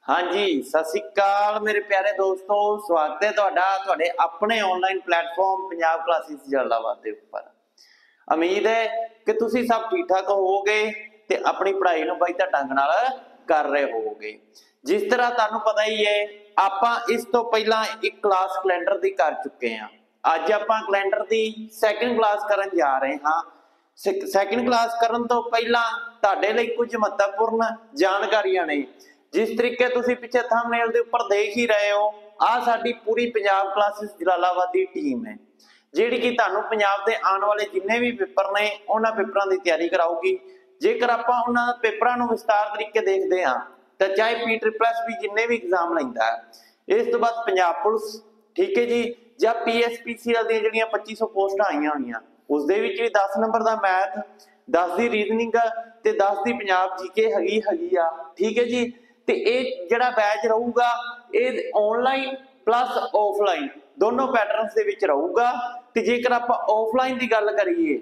हाँ जी, सत श्री अकाल मेरे प्यारे दोस्तों, स्वागत है तुहाडे अपने online platform Punjab classes Jalalabad के उपर। उम्मीद है कि तुसी सब ठीक ठाक होवोगे ते अपनी पढ़ाई नूं बेहतर ढंग नाल कर रहे होवोगे। जिस तरह तुहानूं पता ही है, आपां इस तो पहला एक क्लास कैलेंडर दी कर चुके हैं। अज आपां कैलेंडर दी सैकेंड क्लास करन जा रहे हाँ। सैकेंड क्लास करन तो पहला तुहाडे लई कुछ महत्वपूर्ण जानकारियां ने। जिस तरीके तुसीं पिछे थंबनेल दे उपर देख ही रहे हो, आ साडी पूरी पंजाब क्लासेस जलालाबाद दी टीम है जिहड़ी कि तुहानूं पंजाब दे आने वाले जिन्ने भी पेपर ने उन्हां पेपरां दी तैयारी कराऊगी। जेकर आपां उन्हां पेपरां नूं विस्तार तरीके देखदे हां तां चाहे PSSB जिन्ने भी एग्जाम लैंदा है, इस तो बाद पंजाब पुलिस, ठीक है जी, जां PSPCL दी जिहड़ियां 2500 पोस्टां आईयां होईयां उस दे विच भी 10 नंबर दा मैथ, 10 दी रीजनिंग ते 10 दी पंजाब जीके हैगी आ, ठीक है जी। ते ये जिहड़ा बैच रहूगा ये ऑनलाइन प्लस ऑफलाइन दोनों पैटर्नस दे विच रहूगा। ते जेकर आपां ऑफलाइन की गल करिए,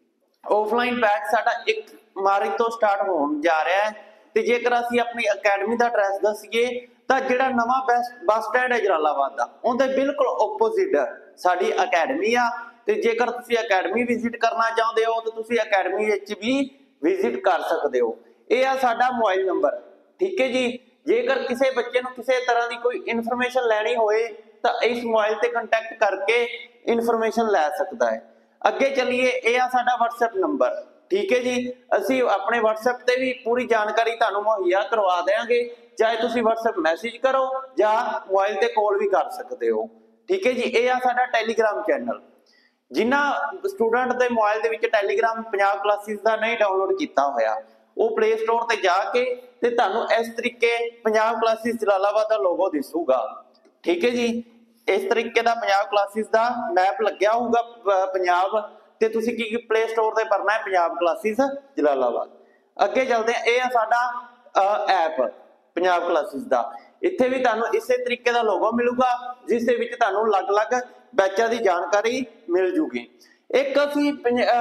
ऑफलाइन बैच साडा 1 मार्च तो स्टार्ट होण जा रहा है। ते जेकर असीं अपनी अकैडमी का एड्रैस दसीए तां जिहड़ा नवां बस स्टैंड है जलालाबाद दा उहदे बिल्कुल ओपोजिट साडी अकैडमी आ। ते जेकर तुसीं अकैडमी विजिट करना चाहुंदे हो तो तुसीं अकैडमी विच भी विजिट कर सकदे हो। ये आ साडा मोबाइल नंबर, ठीक है जी। जेकर किसी बच्चे नूं किसी तरह की कोई इनफॉर्मेशन लैनी होए तो इस मोबाइल ते कंटैक्ट करके इनफॉर्मेशन लै सकता है। अगे चलिए, यह आ साडा WhatsApp नंबर, ठीक है जी। असीं अपने WhatsApp ते भी पूरी जानकारी तुहानूं मुहैया करवा देंगे, चाहे तुसीं WhatsApp मैसेज करो या मोबाइल ते कॉल भी कर सकते हो, ठीक है जी। यह आ साडा टैलीग्राम चैनल। जिन्हां स्टूडेंट दे मोबाइल दे विच टैलीग्राम पंजाब क्लासेस दा नहीं डाउनलोड किया होया, वो प्ले स्टोर ते जाके ते तुहानूं इस तरीके पंजाब क्लासेस जलालाबाद दा लोगो दिसूगा, ठीक है जी। इस तरीके दा पंजाब क्लासेस दा मैप लग्या होगा पंजाब ते तुसीं की प्ले स्टोर ते भरना है पंजाब क्लासेस जलालाबाद। अगे चलते हैं, यह साडा ऐप पंजाब क्लासेस दा। इत्थे भी तुहानूं इसे तरीके दा लोगो मिलूगा जिस दे विच तुहानूं अलग-अलग बैचां दी जानकारी मिल जूगी। एक असीं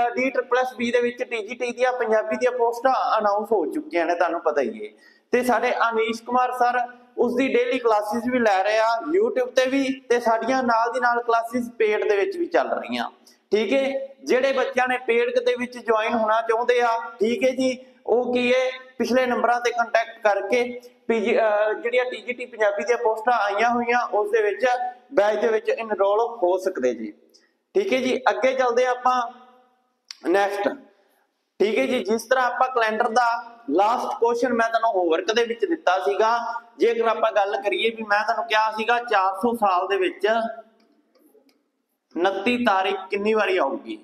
DSSB दे विच TGT दी पंजाबी दी पोस्टां अनाउंस हो चुकियां ने, तुहानूं पता ही है। ते साडे अनीश कुमार सर उसकी डेली क्लासेस भी लै रहे आ यूट्यूब ते भी, ते साडियां नाल दी नाल क्लासेस पेड दे विच भी चल रही, ठीक है। जिहड़े बच्चों ने पेड दे विच ज्वाइन होना चाहुंदे आ, ठीक है जी, वो की है पिछले नंबरां ते कंटैक्ट करके जिहड़ियां TGT पंजाबी दी पोस्टां आईयां होईयां उस दे विच बैच दे विच इनरोल हो सकदे जी, ठीक है जी। अगे चलते आपां नैक्सट, ठीक है जी। जिस तरह आपां कैलेंडर दा लास्ट क्वेश्चन मैं तुहानूं होमवर्क दे विच दित्ता सीगा, जेकर आपां गल करिए भी मैं तुहानूं कहा सीगा 400 साल दे विच 29 तारीख कितनी वारी आऊगी,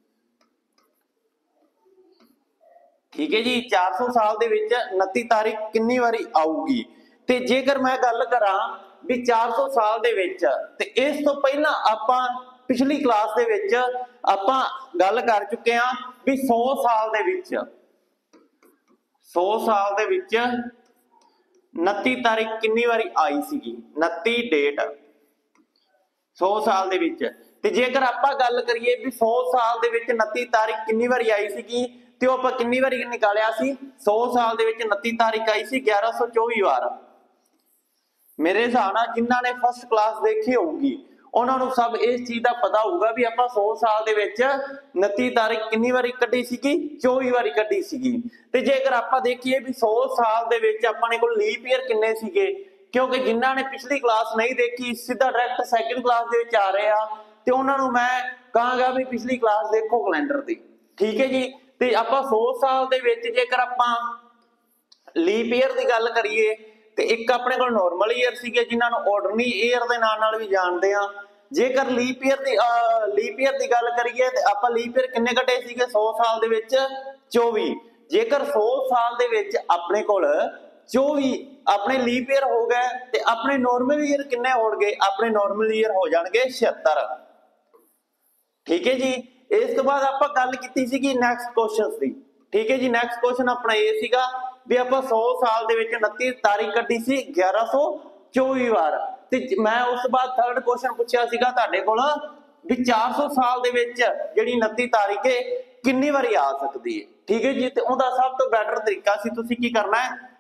ठीक है जी। 400 साल दे विच 29 तारीख कितनी वारी आऊगी। ते जेकर मैं गल करा भी 400 साल दे विच, ते इस तो पहला आपां पिछली क्लास दे विच आपां गल कर चुके हैं भी 100 साल दे विच 100 साल दे विच 29 तारीख कितनी वारी आई सीगी, 29 डेट 100 साल दे विच। ते जेकर आपां गल करिए भी 100 साल दे विच 29 तारीख कितनी वारी आई सीगी ते ओह आपां कितनी वारी निकालिया सी, 100 साल दे विच 29 तारीख आई सी 1124 वार। मेरे हिसाब नाल जिन्हां ने फर्स्ट क्लास देखी होगी उन्होंने सब इस चीज़ का पता होगा भी आप 100 साल दे विच 29 तारीख कितनी वारी कड्ढी सीगी, 24 वारी कड्ढी सीगी। ते जेकर आप देखिए भी 100 साल दे विच अपने कोल लीप ईयर किन्ने सीगे, क्योंकि जिन्हां ने पिछली क्लास नहीं देखी सीधा डायरैक्ट सैकेंड क्लास दे विच आ रहे आ, ते उन्होंने मैं कहांगा भी पिछली क्लास देखो कैलेंडर दी, ठीक है जी। ते आप 100 साल दे विच जेकर आपां लीप ईयर की गल करिए ते एक अपने कोल नॉर्मल ईयर सीगे जिन्हां नूं ऑर्डनरी ईयर दे नाम नाल भी जानदे आ। जेकर लीप ईयर की गल करिए तो आप लीप ईयर किन्ने कटे सीगे 100 साल दे विच 24। जेकर 100 साल दे विच अपने कोल 24 अपने लीप ईयर हो गए ते अपने नॉर्मल ईयर किन्ने होणगे, अपने नॉर्मल ईयर हो जाणगे 76, ठीक है जी। इस तो बाद आप गल कीती सीगी नैक्सट क्वेश्चन की, ठीक है जी। नैक्सट क्वेश्चन अपना ये सीगा भी आप 100 साल दे विच 29 तारीख कड्ढी सी 1124 वार। ते मैं उस बाद थर्ड क्वेश्चन पूछा सीगा तुहाडे कोल भी 400 साल दे विच जिहड़ी 29 तारीख है कितनी वारी आ सकती है, ठीक है जी। ते उहदा सब तो बैटर तरीका सी तुसीं की करना है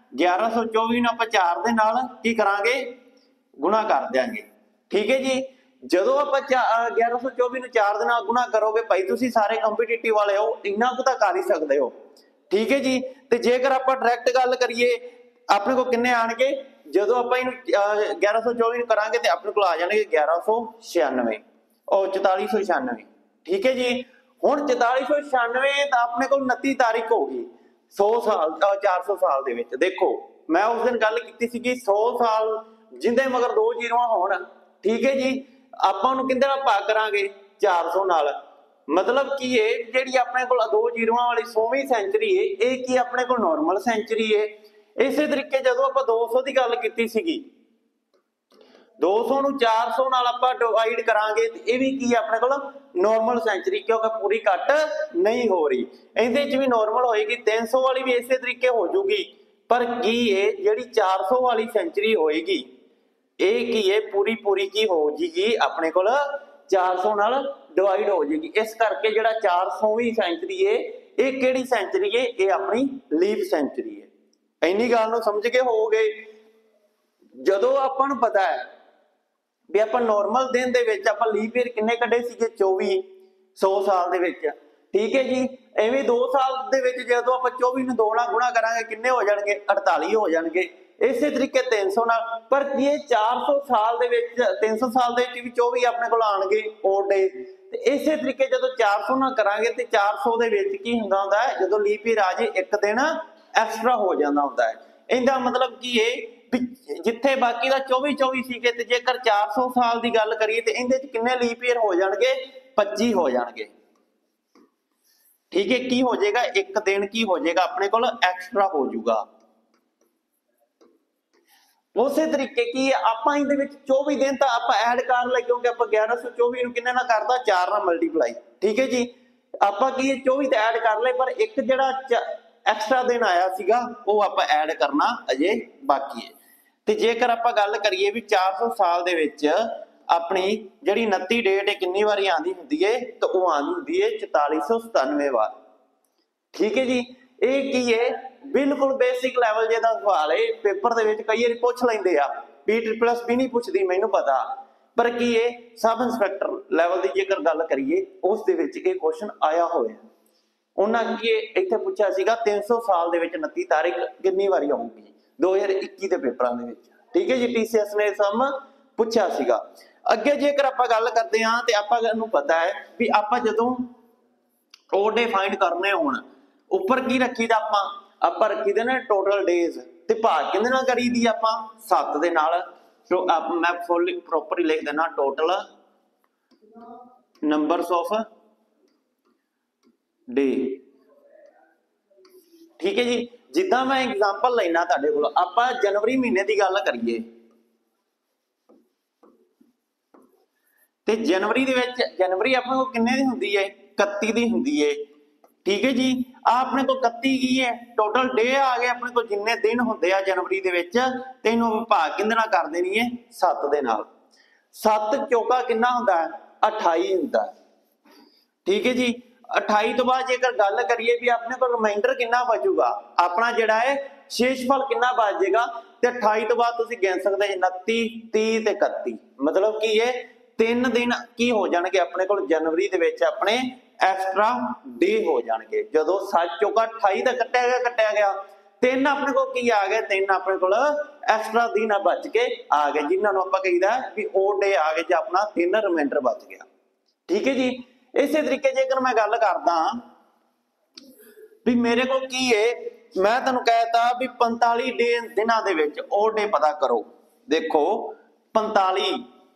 1124 ਨੂੰ ਆਪਾਂ 4 ਦੇ ਨਾਲ की करांगे गुणा कर देंगे। ठीक है जी, ਜਦੋਂ ਆਪਾਂ 1124 ਨੂੰ 4 ਦੇ ਨਾਲ ਗੁਣਾ ਕਰੋਗੇ ਭਾਈ ਤੁਸੀਂ ਸਾਰੇ ਕੰਪੀਟੀਟਿਵ ਵਾਲੇ ਹੋ, ਇੰਨਾ ਕੁ ਤਾਂ ਕਰ ਹੀ ਸਕਦੇ ਹੋ। ठीक है जी, ਤੇ ਜੇਕਰ ਆਪਾਂ ਡਾਇਰੈਕਟ ਗੱਲ ਕਰੀਏ ਆਪਣੇ ਕੋਲ ਕਿੰਨੇ ਆਣਗੇ, ਜਦੋਂ ਆਪਾਂ ਇਹਨੂੰ 1124 ਨੂੰ ਕਰਾਂਗੇ ਤੇ ਆਪਣੇ ਕੋਲ ਆ ਜਾਣਗੇ 1196 ਔਰ 4496। ठीक है जी, ਹੁਣ 4496 ਤਾਂ ਆਪਣੇ ਕੋਲ 29 ਤਾਰੀਖ ਹੋ ਗਈ 100 ਸਾਲ 400 ਸਾਲ ਦੇ ਵਿੱਚ। ਦੇਖੋ ਮੈਂ ਉਸ ਦਿਨ ਗੱਲ ਕੀਤੀ ਸੀ ਕਿ 100 ਸਾਲ ਜਿੰਦੇ ਮਗਰ 2 ਜ਼ੀਰੋਆਂ ਹੋਣ। ठीक है जी, ਆਪਾਂ ਨੂੰ ਕਿੰਦੇ ਨਾਲ ਭਾਗ ਕਰਾਂਗੇ 400 ਨਾਲ। मतलब की है ਜਿਹੜੀ ਆਪਣੇ ਕੋਲ 2 ਜ਼ੀਰੋਆਂ ਵਾਲੀ 100ਵੀਂ ਸੈਂਚਰੀ ਹੈ ਇਹ ਕੀ ਆਪਣੇ ਕੋਲ ਨਾਰਮਲ ਸੈਂਚਰੀ ਹੈ। ਇਸੇ ਤਰੀਕੇ ਜਦੋਂ ਆਪਾਂ 200 ਦੀ ਗੱਲ ਕੀਤੀ ਸੀਗੀ 200 ਨੂੰ 400 ਨਾਲ ਆਪਾਂ ਡਿਵਾਈਡ ਕਰਾਂਗੇ ਤੇ ਇਹ ਵੀ ਕੀ ਆਪਣੇ ਕੋਲ ਨਾਰਮਲ ਸੈਂਚਰੀ, ਕਿਉਂਕਿ ਪੂਰੀ ਕੱਟ ਨਹੀਂ ਹੋ ਰਹੀ। ਇਹਦੇ ਵਿੱਚ ਵੀ ਨਾਰਮਲ ਹੋਏਗੀ, 300 ਵਾਲੀ ਵੀ ਇਸੇ ਤਰੀਕੇ ਹੋ ਜੂਗੀ। ਪਰ ਕੀ ਹੈ ਜਿਹੜੀ 400 ਵਾਲੀ ਸੈਂਚਰੀ ਹੋਏਗੀ ਇਹ ਕੀ ਹੈ ਪੂਰੀ ਕੀ ਹੋ ਜੀਗੀ ਆਪਣੇ ਕੋਲ 400 ਨਾਲ डिवाइड हो जाएगी। इस करके जो 400वीं सेंचुरी है ये केड़ी सेंचुरी है, ये अपनी लीप सेंचुरी है। इन्नी गल नूं समझ के हो गए। जदों आपां नूं पता है भी आपां नॉर्मल दिन दे विच आपां लीप ईयर किन्ने कड्ढे सीगे 24 100 साल दे विच। ठीक है जी, एवें 2 साल दे विच जदों आपां 24 नूं 2 नाल गुणा करांगे किन्ने हो जाणगे 48 हो जाणगे। इसे तरीके 300 नाल, पर ये 400 साल दे विच 300 साल दे विच भी 24 अपने कोल आणगे ओड डे। ते इसे तरीके जदों 400 नाल करांगे ते 400 दे विच की हुंदा हुंदा है जदों लीप ईयर आ जाए एक दिन एक्स्ट्रा हो जांदा हुंदा है। इहदा मतलब की है भी जिथे बाकी दा 24 सीगे ते जेकर 400 साल दी गल करिए ते इहदे च किन्ने लीप ईयर हो जाणगे 25 हो जाणगे। ठीक है, की हो जाएगा एक दिन की हो जाएगा अपने कोल एक्स्ट्रा हो जाऊगा। उसे तरीके की आपां इहदे विच 24 दिन तां आपां ऐड कर ले, क्योंकि आपां 1124 नूं किन्ने नाल करदा 4 नाल मल्टीप्लाई। ठीक है जी, आपां की 24 ते ऐड कर ले, पर एक जिहड़ा एक्स्ट्रा दिन आया सीगा वो आपां ऐड करना अजे बाकी है। ते जेकर आपां गल करिए भी 400 साल दे विच अपनी जिहड़ी 29 डेट है किन्नी वारी आंदी हुंदी है, तो वो आंदी हुंदी है 4497 वार। ठीक है जी, ये की है बिल्कुल बेसिक लैवल जे दा सवाल है, पेपर दे विच कई वारी पुछ लैंदे आ, PSS भी नहीं पुछदी मैनूं पता। पर की है सब इंस्पैक्टर लैवल की जेकर गल करिए उस दे विच ये क्वेश्चन आया होया। उन्हां की इत्थे पुछया सीगा 300 साल दे विच 29 तारीख किन्नी वारी आऊगी 2021 दे पेपरां दे विच। ठीक है जी, TCS ने सम पुछया सीगा। अगे जेकर आपां गल करदे हां ते आपां नूं पता है भी आपां जदों ओड डे फाइंड करने होण उपर की रखीदा आपां रखी दे ने टोटल डेज ते भाग किहदे नाल करी दी आपां 7 दे नाल। सो मैं फुल प्रॉपरली लिख देना टोटल नंबर्स ऑफ डे। ठीक है जी, जिद्दां मैं एग्जांपल लेना तुहाडे कोल, आपां जनवरी महीने की गल करिए ते जनवरी दे विच जनवरी अपने कोल किन्ने दी हुंदी है 31 दी हुंदी है। ठीक है जी, अपने को 31 की है टोटल डे आ गए अपने को जिन्ने दिन होंदे आ जनवरी दे विच ते इहनूं भाग किहदे नाल कर देनी है 7 दे नाल। 7 चौका कितना हुंदा है 28 हुंदा है। ठीक है जी, 28 तो बाद जेकर गल करिए भी अपने को रिमाइंडर कितना बचूगा अपना जिहड़ा है शेषफल कितना बच जाएगा ते 28 तो बाद तुसीं गिन सकदे 29 30 ते 31। मतलब की है 3 दिन की हो जाणगे अपने को जनवरी दे विच अपने एक्स्ट्रा डे हो जाएंगे। जदों 7 चौका 28 तक कट्टिया गया 3 अपने को की आ गए 3 अपने को एक्स्ट्रा दिन बच के आ गए जिन्होंने आप कहीदा भी ओड डे आ गए जो अपना 3 रिमाइंडर बच गया। ठीक है जी, इसे तरीके जेकर मैं गल करदा भी मेरे को की है मैं तुहानूं कहता भी 45 दिनां दे विच ओड डे पता करो। देखो 45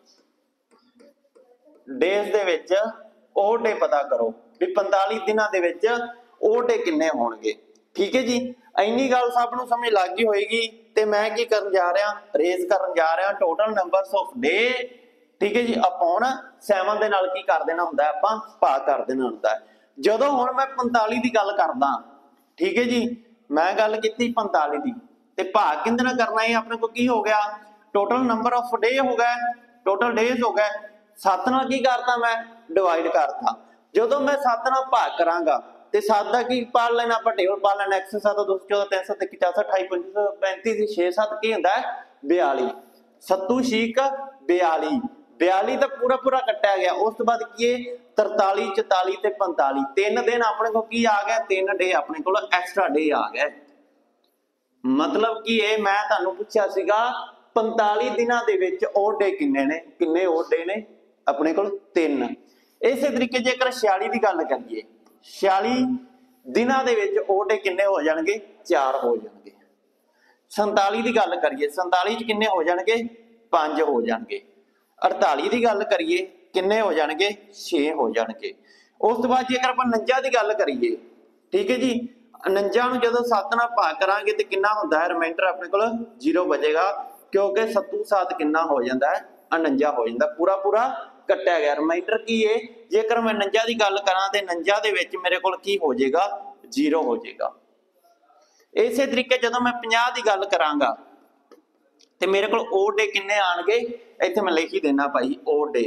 डेज दे विच ओड डे पता करो भी 45 दिनां दे विच ओड डे किन्ने होणगे। ठीक है जी, इन्नी गल सब नूं समझ लग गई होएगी। ते मैं की करन जा रहा रेज करन जा रहा टोटल नंबर्स ऑफ डे। ठीक है जी, अपॉन 7 दे नाल की कर देना हुंदा है आपां भाग कर देना हुंदा है। जदों हुण मैं 45 दी गल करदा, ठीक है जी, मैं गल कीती 45 दी ते भाग किहदे नाल करना है अपने को की हो गया टोटल नंबर ऑफ डे हो गए टोटल डेज हो गए। 7 नाल की करता मैं डिवाइड करता। जदों मैं 7 नाल भाग करांगा ਤੇ 7 ਦਾ ਕੀ ਪੜ ਲੈਣਾ ਆਪਾਂ, ਟੇਬਲ ਪਾ ਲੈਣਾ x 7 214 323 428 535 ਤੇ 6 7 ਕੀ ਹੁੰਦਾ ਹੈ 42। 7 ਛੀਕ 42, 42 ਤਾਂ ਪੂਰਾ ਪੂਰਾ ਕੱਟਿਆ ਗਿਆ। ਉਸ ਤੋਂ ਬਾਅਦ ਕੀ ਹੈ 43 44 ਤੇ 45, 3 ਦਿਨ ਆਪਣੇ ਕੋਲ ਕੀ ਆ ਗਿਆ, 3 ਡੇ ਆਪਣੇ ਕੋਲ ਐਕਸਟਰਾ ਡੇ ਆ ਗਿਆ। मतलब कि ये मैं तुहानू पूछा सीगा 45 दिनों दे विच ओड डे किन्ने ने, किन्ने ओड डे ने अपने कोल 3। इस तरीके जेकर 46 की गल करिए 46 दिनों दे विच ओड डे किन्ने हो जाणगे 4 हो जाणगे। 47 की गल करिए 47 च किन्ने हो जाणगे 5 हो जाणगे। 48 की गल करिए किन्ने हो जाणगे 6 हो जाणगे। उस तो बाद जेकर आपां 49 की गल करिए, ठीक है जी, 49 ਨੂੰ ਜਦੋਂ 7 ਨਾਲ ਭਾਗ ਕਰਾਂਗੇ ਤੇ ਕਿੰਨਾ ਹੁੰਦਾ ਹੈ ਰਿਮਾਈਂਡਰ ਆਪਣੇ ਕੋਲ 0 ਬਚੇਗਾ, ਕਿਉਂਕਿ 7 7 ਕਿੰਨਾ ਹੋ ਜਾਂਦਾ ਹੈ 49 ਹੋ ਜਾਂਦਾ, ਪੂਰਾ ਪੂਰਾ ਕੱਟਿਆ ਗਿਆ। ਰਿਮਾਈਂਡਰ ਕੀ ਹੈ, ਜੇਕਰ ਮੈਂ 49 ਦੀ ਗੱਲ ਕਰਾਂ ਤੇ 49 ਦੇ ਵਿੱਚ ਮੇਰੇ ਕੋਲ ਕੀ ਹੋ ਜਾਏਗਾ 0 ਹੋ ਜਾਏਗਾ। ਇਸੇ ਤਰੀਕੇ ਜਦੋਂ ਮੈਂ 50 ਦੀ ਗੱਲ ਕਰਾਂਗਾ ਤੇ ਮੇਰੇ ਕੋਲ ਓਡ ਡੇ ਕਿੰਨੇ ਆਣਗੇ, ਇੱਥੇ ਮੈਂ ਲਿਖ ਹੀ ਦੇਣਾ ਭਾਈ ਓਡ ਡੇ,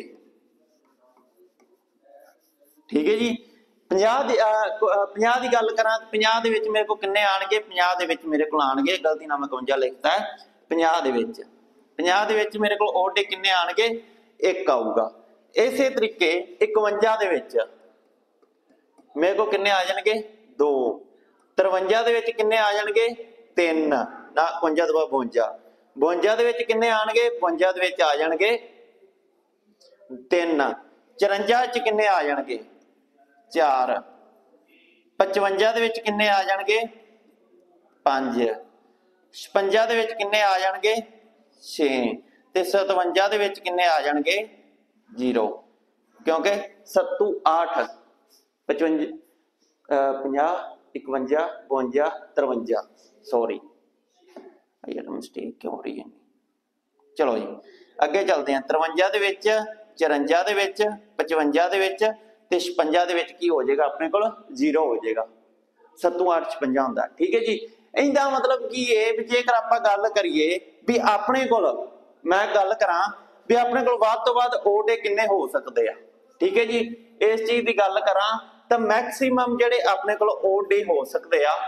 ਠੀਕ ਹੈ ਜੀ। 50 ਦੀ ਗੱਲ ਕਰਾਂ 50 ਦੇ ਵਿੱਚ ਮੇਰੇ ਕੋਲ ਕਿੰਨੇ ਆਣਗੇ, 50 ਦੇ ਵਿੱਚ ਮੇਰੇ ਕੋਲ ਆਣਗੇ, ਗਲਤੀ ਨਾਲ ਮੈਂ 51 ਲਿਖਤਾ ਹੈ, 50 ਦੇ ਵਿੱਚ ਮੇਰੇ ਕੋਲ ਓਡ ਡੇ ਕਿੰਨੇ ਆਣਗੇ 1 ਆਊਗਾ। ਇਸੇ ਤਰੀਕੇ 51 ਦੇ ਵਿੱਚ ਮੇਰੇ ਕੋਲ ਕਿੰਨੇ ਆ ਜਾਣਗੇ 2। 53 ਦੇ ਵਿੱਚ ਕਿੰਨੇ ਆ ਜਾਣਗੇ 3 ਨਾ, 51 ਤੋਂ ਬਾਅਦ 52। 52 ਦੇ ਵਿੱਚ ਕਿੰਨੇ ਆਣਗੇ 52 ਦੇ ਵਿੱਚ ਆ ਜਾਣਗੇ 3। 54 ਚ ਕਿੰਨੇ ਆ ਜਾਣਗੇ 4। 55 ਦੇ ਵਿੱਚ ਕਿੰਨੇ ਆ ਜਾਣਗੇ 5। 56 ਦੇ ਵਿੱਚ ਕਿੰਨੇ ਆ ਜਾਣਗੇ 6 ਤੇ 57 ਦੇ ਵਿੱਚ ਕਿੰਨੇ ਆ ਜਾਣਗੇ 0, ਕਿਉਂਕਿ 7 8 55 50 51 52 53, ਸੌਰੀ ਯਾਰ ਮਿਸਟੇਕ ਕਿਉਂ ਹੋ ਰਹੀ ਹੈ। ਚਲੋ ਜੀ ਅੱਗੇ ਚੱਲਦੇ ਹਾਂ। 53 ਦੇ ਵਿੱਚ 54 ਦੇ ਵਿੱਚ 55 ਦੇ ਵਿੱਚ ਤੇ 56 ਦੇ ਵਿੱਚ ਕੀ ਹੋ ਜਾਏਗਾ ਆਪਣੇ ਕੋਲ 0 ਹੋ ਜਾਏਗਾ। 7 8 56 ਹੁੰਦਾ, ठीक है जी। ਇਹਦਾ ਮਤਲਬ ਕੀ ਹੈ ਵੀ ਜੇਕਰ ਆਪਾਂ ਗੱਲ ਕਰੀਏ ਵੀ ਆਪਣੇ ਕੋਲ, ਮੈਂ ਗੱਲ ਕਰਾਂ ਵੀ ਆਪਣੇ ਕੋਲ ਵੱਧ ਤੋਂ ਵੱਧ ਓਡ ਡੇ ਕਿੰਨੇ ਹੋ ਸਕਦੇ ਆ, ਠੀਕ ਹੈ ਜੀ। ਇਸ ਚੀਜ਼ ਦੀ ਗੱਲ ਕਰਾਂ ਤਾਂ ਮੈਕਸਿਮਮ ਜਿਹੜੇ ਆਪਣੇ ਕੋਲ ਓਡ ਡੇ ਹੋ ਸਕਦੇ ਆ,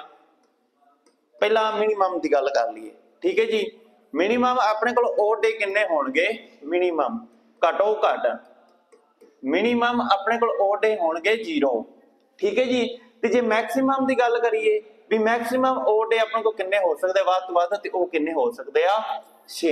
ਪਹਿਲਾਂ ਮਿਨੀਮਮ ਦੀ ਗੱਲ ਕਰ ਲਈਏ, ਠੀਕ ਹੈ ਜੀ। ਮਿਨੀਮਮ ਆਪਣੇ ਕੋਲ ਓਡ ਡੇ ਕਿੰਨੇ ਹੋਣਗੇ, ਮਿਨੀਮਮ ਘੱਟੋ ਘੱਟ मिनिमम अपने को ओड डे होणगे 0, ठीक है जी। ते जे मैक्सिमम की गल करिए भी मैक्सिमम ओड डे अपने को किन्ने हो सकते वध तो वध ते ओह किन्ने हो सकते आ 6,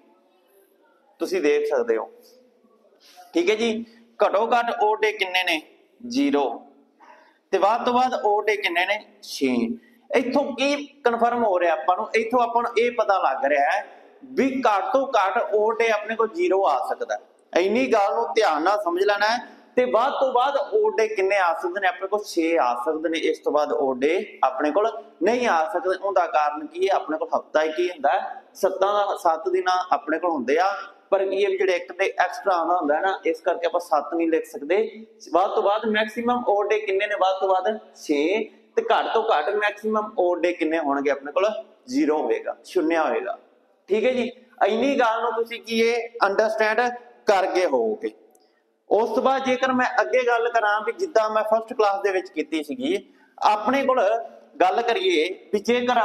तुसी देख सकते हो, ठीक है जी। घटो घट ओड डे किन्ने ने 0 ते वध तो वध ओड डे किन्ने ने 6। इत्थों की कन्फर्म हो रहा आपां नूं, इत्थों आपां नूं इह पता लग रहा है भी घट तो घट ओड डे अपने को 0 आ सकता है। इन्नी गल नूं ध्यान नाल समझ लेना है। ते बाद तो बाद ओड डे किन्ने आ सकते हैं अपने को 6 आ सकते हैं, इस तो बाद ओड डे अपने को नहीं आ सकते। उनका कारण की है, अपने को हफ्ता ही हुंदा है, 7 दिन अपने को हुंदे आ, पर की है जिहड़े एक डे एक्स्ट्रा आंदा हुंदा है ना, इस करके आपां 7 नहीं लिख सकते। बाद तो बाद मैक्सिमम ओड डे किन्ने ने, बाद तो बाद 6 ते घट तो घट मैक्सिमम ओड डे किन्ने होणगे अपने को 0 होएगा, शून्य होएगा, ठीक है जी। इन्नी गल नूं तुसीं की है अंडरस्टैंड कर गए होगे। उस तो बाद जेकर मैं अगे गल करा भी जिद्दां मैं फर्स्ट क्लास दे विच कीती सीगी, अपने कोल गल करिए भी जेकर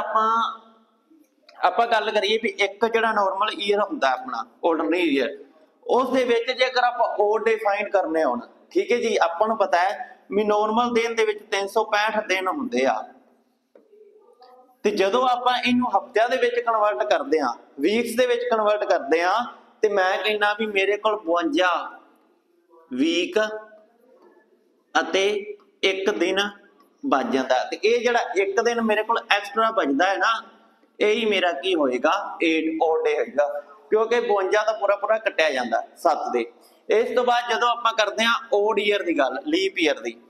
आपां गल करिए भी एक जिहड़ा नॉर्मल ईयर हुंदा अपना ऑर्डनरी ईयर, उस दे विच जेकर आपां ओड डे फाइंड करने होण, ठीक है जी। आपां नूं पता है भी नॉर्मल दिन दे विच 365 दिन हुंदे आ, ते जदों आपां इहनूं हफ्तिਆਂ ਦੇ ਵਿੱਚ ਕਨਵਰਟ ਕਰਦੇ ਆ, ਵੀਕਸ ਦੇ ਵਿੱਚ ਕਨਵਰਟ ਕਰਦੇ ਆ, ਤੇ मैं कहना भी मेरे को 52 वीक अते 1 दिन बच जाता है। ये जड़ा 1 दिन मेरे को एक्स्ट्रा बचता है ना, यही मेरा की होएगा 8 ओड डे होएगा, क्योंकि 52 तो पूरा पूरा कटिया जाता 7 दे। इस तो बाद जदों आपां करदे हां ओड ईयर दी गल, लीप ईयर दी,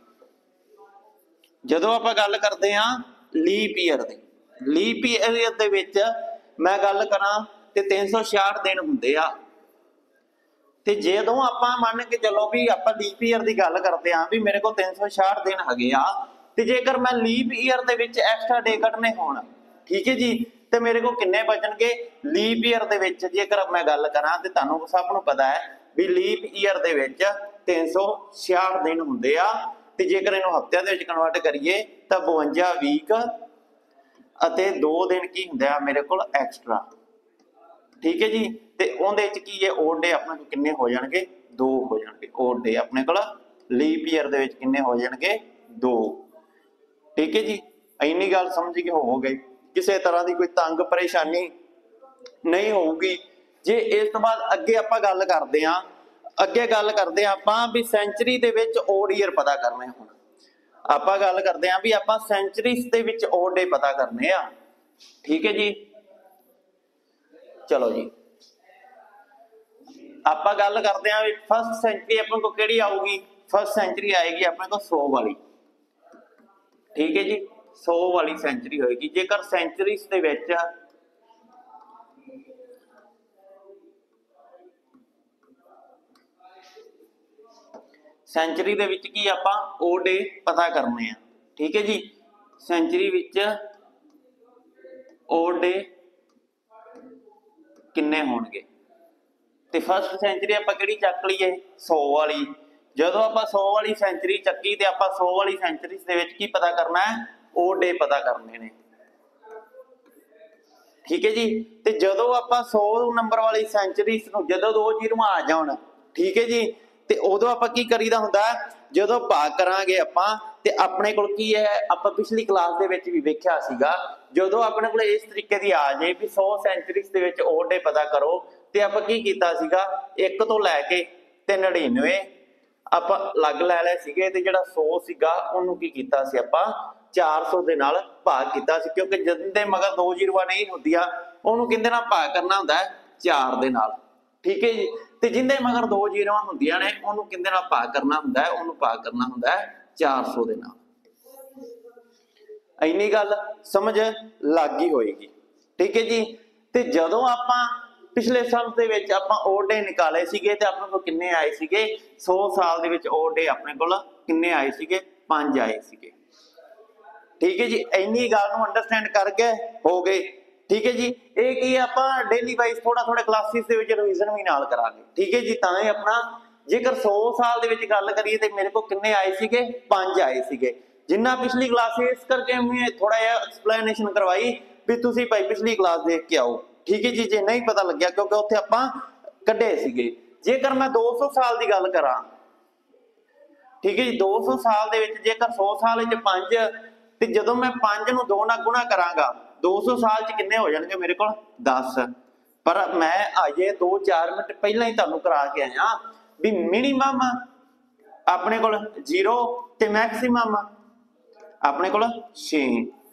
जदों आपां गल करदे हां लीप ईयर दी, लीप ईयर दे विच मैं गल करां ते 366 दिन हुंदे आ। ते जदों आपां मान के चलो भी आपां लीप ईयर की गल करते हैं भी मेरे को 366 दिन हैगे आ, ते जेकर मैं लीप ईयर दे विच एक्स्ट्रा डे कटने होण, ठीक है जी, ते मेरे को किन्ने बचणगे लीप ईयर दे विच। जेकर मैं गल करां ते तुहानूं सब नूं पता है भी लीप ईयर दे विच 366 दिन हुंदे आ, ਤੇ ਜੇਕਰ ਇਹਨੂੰ ਹਫ਼ਤਿਆਂ ਦੇ ਵਿੱਚ ਕਨਵਰਟ ਕਰੀਏ ਤਾਂ 52 ਵੀਕ ਅਤੇ 2 ਦਿਨ ਕੀ ਹੁੰਦੇ ਆ ਮੇਰੇ ਕੋਲ ਐਕਸਟਰਾ। ठीक है जी। ते उहदे विच की है ओड डे अपने को किन्ने हो जाणगे 2 हो जाणगे। ओड डे अपने को लीप ईयर दे विच किन्ने हो जाणगे 2। ठीक है जी। इन्नी गल समझ के हो गए, किसी तरह की कोई तंग परेशानी नहीं होगी। जे इस तो बाद अगे आपां गल करदे हां, अगे गल करदे हां आपां भी सेंचुरी दे विच ओड ईयर पता करने। हुण आपां गल करदे हां भी आपां सेंचुरीज दे विच ओड डे पता करने आ। ठीक है जी। चलो जी आप गल करते हैं फर्स्ट सेंचुरी अपने को केड़ी आऊगी। फर्स्ट सेंचुरी आएगी अपने को 100 वाली। ठीक है जी। 100 वाली सेंचुरी होएगी। जेकर सेंचुरीज दे विच सेंचुरी दे विच की आपां ओड डे पता करने हैं। ठीक है जी। सेंचुरी विच ओड डे किन्ने होणगे ते फर्स्ट सेंचुरी आपां किहड़ी चक लईए 100 वाली। जदों आपां 100 वाली सेंचुरी चक्की ते आपां 100 वाली सेंचुरी दे विच की पता करना है ओड डे पता करने ने। ठीक है जी। ते जदों आपां 100 नंबर वाली सेंचुरीज नूं जदों 2 जीरो आ जाण, ठीक है जी, ते उदों आपां की करीदा हुंदा जदों भाग करांगे आपां ते अपने कोल की है आपां पिछली क्लास दे विच भी वेख्या सीगा जदों अपने कोल इस तरीके दी आ जाए भी 100 सेंचुरीज दे विच ओड डे पता करो ते आपां की कीता सीगा 1 तो लैके ते 99 आपां लग लै लै सीगे ते जिहड़ा 100 सीगा उहनूं की कीता सी आपां 400 दे नाल भाग कीता सी क्योंकि जिंदे मगर 2 जीरोआं नहीं हुंदियां उहनूं किंदे नाल भाग करना हुंदा है 4 दे नाल। ठीक है जी। ते जिंदे मगर 2 जीरोआं हुंदियां ने उहनूं किंदे नाल भाग करना हुंदा है उहनूं भाग करना हुंदा है 400 दे नाल। इन्नी गल समझ लग गई होएगी। ठीक है जी। ते जदों आपां पिछले साल दे विच आपां ओड डे निकाले सीगे ते अपने को किन्ने आए सीगे 100 साल दे विच ओड डे अपने कोल किन्ने आए सीगे 5 आए सीगे। ठीक है जी। इन्नी गल नूं अंडरस्टैंड करके हो गए। ठीक है जी। ये की आपां डेली वाइज थोड़ा थोड़ा क्लासिस दे विच रिवीजन भी नाल करांगे। ठीक है जी। तां ही अपना जेकर 100 साल दे विच गल करिए ते मेरे को किन्ने आए सीगे 5 आए सीगे। जिन्ना पिछली क्लास इस करके मैं थोड़ा जिहा एक्सप्लेनेशन करवाई भी तुसीं भाई पिछली क्लास देख के आओ। ठीक है जी। जे नहीं पता लग्या क्योंकि उत्थे आपां कढे सीगे। जेकर मैं 200 साल की गल करा, ठीक है जी, 200 साल दे विच जेकर 100 साल विच 5 ते जदों मैं 5 नूं 2 नाल गुणा करांगा 200 साल च किन्ने हो जाणगे मेरे कोल 10। पर मैं अजे 2-4 मिनट पहलां ही तुहानूं करा के आया भी मिनिमम अपने कोल 0 ते मैक्सिमम अपने कोल 6।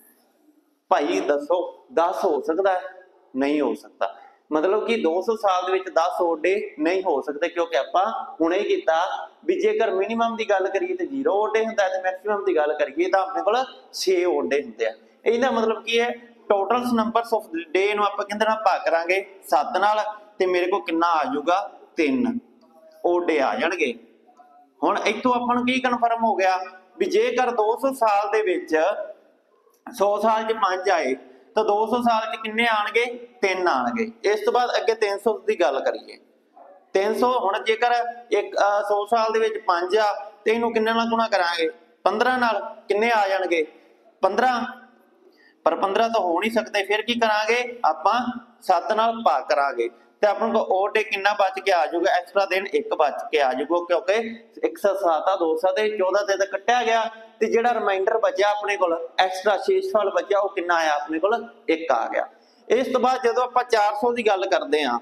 भाई दसो 10 हो सकता है? नहीं हो सकता। मतलब कि 200 साल दे विच 10 ओड डे नहीं हो सकते क्योंकि आपां हुणे ही कीता भी जेकर मिनिमम की गल करिए तो 0 ओड डे हुंदा है, मैक्सिमम की गल करिए तो अपने कोल 6 ओड डे हुंदे आ। इहदा मतलब की है टोटल नंबर्स ऑफ डे नूं आपां किहदे नाल भाग करांगे 7 नाल ते मेरे को कितना आ जाऊगा 3 ओड डे आ जाणगे। हुण इत्थों आपां नूं की कन्फर्म हो गया भी जेकर 200 साल दे विच 100 साल च 5 आए तो 200 साल च किन्ने आणगे 3 आणगे। इस तो बाद अगे 300 की गल करिए 300 हुण जेकर 100 साल दे विच 5 आ ते इहनूं किन्ने नाल गुणा करांगे 15 नाल किन्ने आ जाणगे 15। पर 15 तो हो नहीं सकते फिर की करांगे आपां 7 नाल भाग करांगे ते अपन को ओड डे कितना बच के आ जाऊगा एक्स्ट्रा दिन 1 बच के आ जाऊगा क्योंकि 107 200 ते 14 ते कट्टिया गया ते जिहड़ा रिमाइंडर बचा अपने कोल एक्स्ट्रा शेषफल बचा वो कितना आया अपने कोल 1 आ गया। इस तो बाद जदों आपां 400 की गल करदे हां,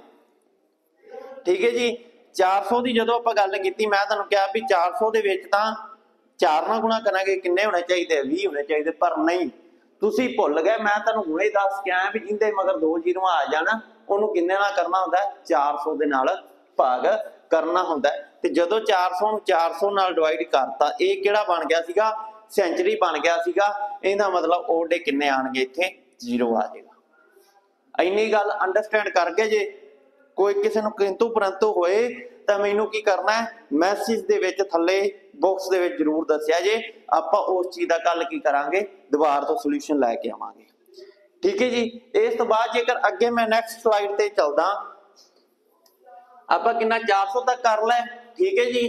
ठीक है जी, 400 की जदों आपां गल कीती मैं तुहानूं कहा भी 400 दे विच तां 4 नाल गुणा करांगे किन्ने होने चाहिए 20 होने चाहिए पर नहीं तुसीं भुल गए। मैं तुहानूं हुणे दस के आया भी जिंदे मगर 2 जीरो आ जाना उन्होंने किन्ने नाल करना हुंदा है 400 दे नाल भाग करना हुंदा है। ते जदों 400 नूं 400 नाल डिवाइड करता ये किहड़ा बन गया सीगा सेंचुरी बन गया सीगा। इहदा मतलब ओड डे किन्ने आणगे इत्थे 0 आ जाएगा। इन्नी गल अंडरस्टैंड कर गए जे कोई किसी नूं किंतु परंतु होए तो मैनू की करना है मैसेज दे विच थल्ले बॉक्स दे विच जरूर दस्सिया जे आपां उस चीज़ दा कल की करांगे दोबारा तो सोल्यूशन लैके आवांगे। ठीक है जी। इस तो बाद जेकर अगे मैं नैक्सट स्लाइड ते चलदा आपां किन्ना 400 तक कर लै। ठीक है जी।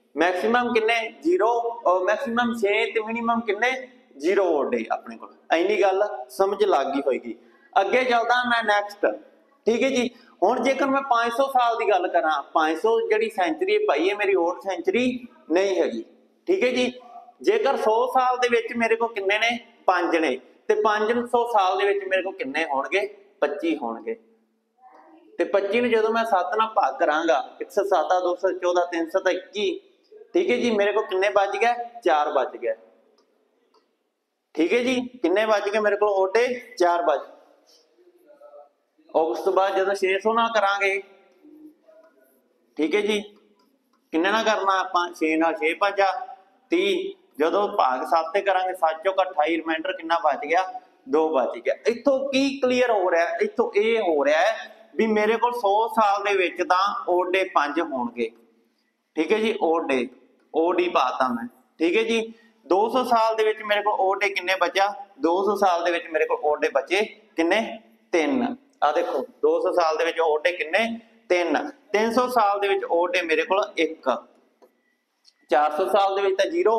मैक्सिमम किन्ने 0 और मैक्सिमम 6 ते मिनिमम किन्ने 0 ओड डे अपने को। इन्नी गल समझ लग गई होगी। अगे चलदा मैं नैक्सट, ठीक है जी। हुण जेकर मैं 500 साल की गल करा, 500 जी सेंचुरी है भाई, ये मेरी ओड सेंचुरी नहीं हैगी, ठीक है जी। जेकर 100 साल दे विच मेरे को किन्ने ने 5 ने, ते 500 साल दे विच मेरे को किन्ने होणगे 25 होणगे। ते 25 ਨੂੰ ਜਦੋਂ मैं 7 ਨਾਲ भाग करांगा 107 214 321, ठीक है जी, मेरे को किन्ने बच गए 4 बच गए, ठीक है जी। किन्ने बच गए मेरे को ओडे 4 बच। उस तो बाद जो 600 ना करांगे, ठीक है जी, किन्ने ना करना आप 6 नाल 6 5 30, जो भाग 7 ते करांगे 7 चौक 28, रिमाइंडर किन्ना बच गया 2 बच गया। इत्थों की क्लीयर हो रहा है, इत्थों ये हो रहा है भी मेरे को 100 साल दे विच तां ओड डे 5 होणगे, ठीक है जी। ओड डे ओड ही पाता मैं, ठीक है जी। 200 साल दे विच मेरे को ओड डे किन्ने बचा, 200 साल दे विच मेरे को ओड डे बचे किन्ने 3। आ देखो 200 साल दे विच ओड डे किन्ने 3, 300 साल दे विच ओड डे मेरे को 1, 400 साल दे विच तां 0,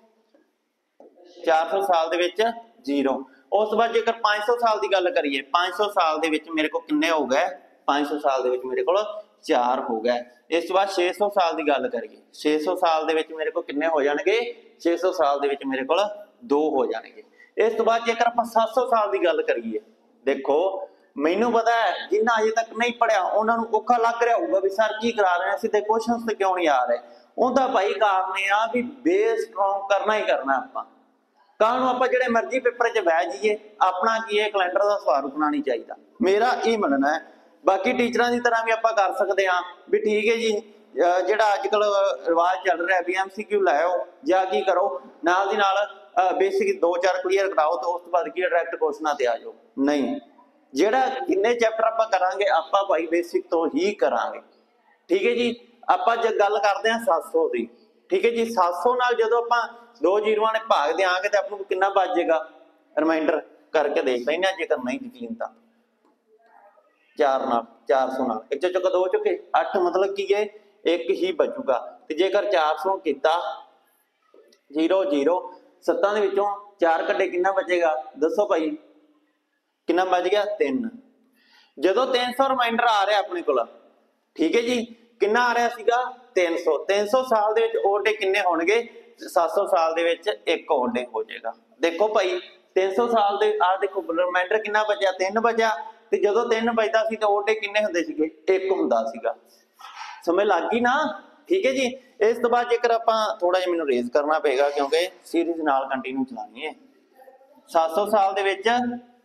400 साल दे विच 0। उस बाद जेकर 500 साल की गल करिए, 500 साल दे विच मेरे को किन्ने हो गए, 500 साल दे विच मेरे को 4 हो गए। इस तो बाद 600 साल की गल करिए, 600 साल दे विच मेरे को किन्ने हो जाणगे, 600 साल दे विच मेरे को 2 हो जाणगे। इस तो बाद जेकर आपां 700 साल की गल करिए, देखो मैनू पता है जिन्ना अजे तक नहीं पढ़िया उन्हां नूं औखा लग रहा होगा भी सर की करा रहे हैं, सीधे क्वेश्चन ते क्यों नहीं आ रहे। उहदा भाई कारण ये आ भी बेस स्ट्रॉन्ग करना ही करना आपां। कल नूं आपां जिहड़े मर्जी पेपर च बह जाइए, अपना की है कैलेंडर का सवाल रुकना नहीं चाहिए, मेरा ये मनना है। बाकी टीचर की तरह भी आप कर सकते हाँ भी ठीक है जी, जिहड़ा अजकल रिवाज चल रहा है भी MCQ लाओ या की करो, नाल दी नाल बेसिक 2-4 क्लीयर कराओ तो उस बाद की डायरैक्ट क्वेश्चन ते आ जाओ। नहीं, जिहड़ा किन्ने चैप्टर आप करांगे आपां भाई बेसिक तो ही करांगे, ठीक है जी। आपां जे गल करते हैं 700 की, ठीक है जी। 700 नाल जदों आपां 2 जीरोआं ने भाग देंगे तो आपको कितना बच जाएगा, रिमाइंडर करके देख लेना जेकर नहीं यकीन तो। 4 नाल 400 नाल 1 चुका 2 चुके 8, मतलब की है 1 ही बचूगा। तो जेकर 400 किया 0 0, 7 दे विचों 4 कटे कितना बचेगा दसो भाई, कितना बच गया 3। जो 300 रिमाइंडर आ रहा अपने को, ठीक है जी, कितना आ रहा सीगा 300। 300 साल दे विच ओड डे किन्ने होणगे, 700 साल दे विच 1 ओड डे हो जाएगा। देखो भाई 300 साल दे आ देखो रिमाइंडर कितना बचा 3 बचा, ते जदों 3 बचदा सी ते ओड डे किन्ने हुंदे सीगे 1 हुंदा सीगा। समझ लग गई ना, ठीक है जी। इस तो बाद जेकर आपां थोड़ा जिहा मैनूं रेज करना पेगा क्योंकि सीरीज नाल कंटिन्यू चलानी है। 700 साल दे विच